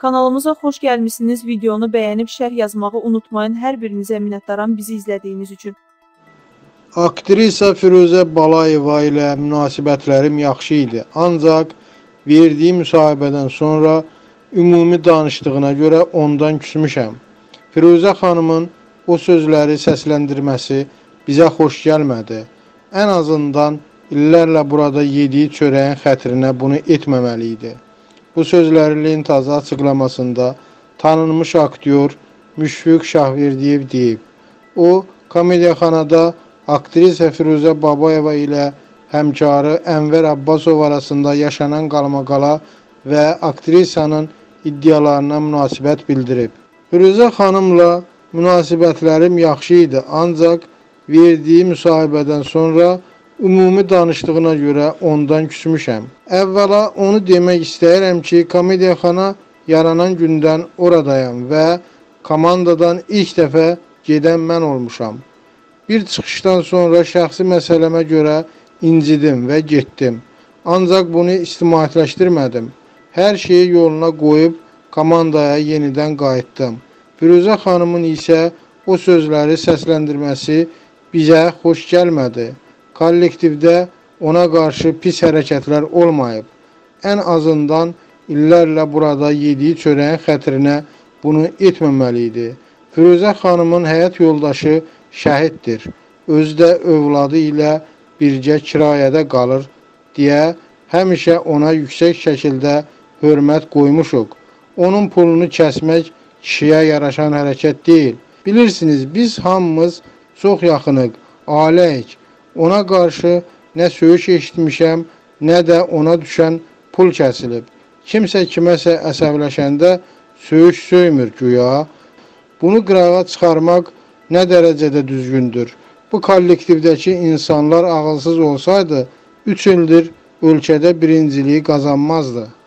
Kanalımıza xoş gəlmişsiniz. Videonu bəyənib şərh yazmağı unutmayın. Hər birinizə minnətdaram bizi izlədiyiniz üçün. Aktrisa Firuzə Balayeva ilə münasibətlərim yaxşı idi. Ancaq verdiyi müsahibədən sonra ümumi danışdığına görə ondan küsmüşəm. Firuzə xanımın o sözləri səsləndirməsi bizə xoş gəlmədi. Ən azından illərlə burada yediyi çörəyin xətrinə bunu etməməli idi. Bu sözləri Lentaza açıqlamasında tanınmış aktyor Müşfiq Şahverdiyev deyib. O, komediyaxanada aktrisa Firuzə Babayeva ilə həmkarı Ənvər Abbasov arasında yaşanan qalmaqala və aktrisanın iddialarına münasibət bildirib. Firuzə xanımla münasibətlərim yaxşı idi, ancaq verdiyi müsahibədən sonra ümumi danışdığına görə ondan küsmüşəm. Əvvəla onu demək istəyirəm ki, komediyaxana yaranan gündən oradayam və komandadan ilk dəfə gedən mən olmuşam. Bir çıxışdan sonra şəxsi məsələmə görə incidim və getdim. Ancaq bunu ictimaiyyətləşdirmədim. Hər şeyi yoluna qoyub komandaya yenidən qayıtdım. Firuzə xanımın isə o sözləri səsləndirməsi bizə xoş gəlmədi. Kollektivdə ona qarşı pis hərəkətlər olmayıb. Ən azından illərlə burada yediyi çörəyin xətrinə bunu etməməli idi. Firuzə xanımın həyat yoldaşı şəhiddir. Özü də övladı ilə birgə kirayədə qalır deyə həmişə ona yüksək şəkildə hörmət qoymuşuq. Onun pulunu kəsmək kişiyə yaraşan hərəkət deyil. Bilirsiniz, biz hamımız çox yaxınıq, ailəyik. Ona qarşı nə söyüş eşitmişəm, nə də ona düşən pul kəsilib. Kimsə kiməsə əsəbləşəndə söyüş söymür güya. Bunu qırağa çıxarmaq nə dərəcədə düzgündür? Bu kollektivdəki insanlar ağılsız olsaydı, 3 ildir ölkədə birinciliyi qazanmazdı.